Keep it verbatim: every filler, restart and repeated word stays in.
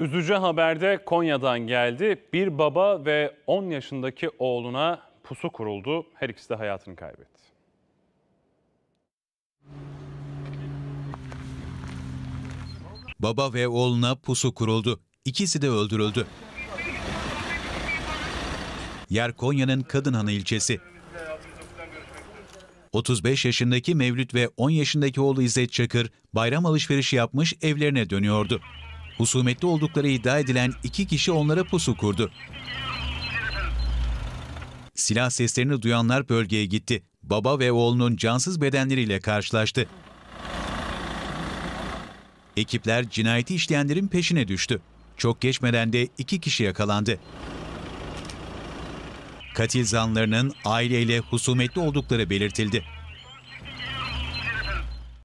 Üzücü haber de Konya'dan geldi. Bir baba ve on yaşındaki oğluna pusu kuruldu. Her ikisi de hayatını kaybetti. Baba ve oğluna pusu kuruldu. İkisi de öldürüldü. Yer Konya'nın Kadınhanı ilçesi. otuz beş yaşındaki Mevlüt ve on yaşındaki oğlu İzzet Çakır bayram alışverişi yapmış evlerine dönüyordu. Husumetli oldukları iddia edilen iki kişi onlara pusu kurdu. Silah seslerini duyanlar bölgeye gitti. Baba ve oğlunun cansız bedenleriyle karşılaştı. Ekipler cinayeti işleyenlerin peşine düştü. Çok geçmeden de iki kişi yakalandı. Katil zanlılarının aileyle husumetli oldukları belirtildi.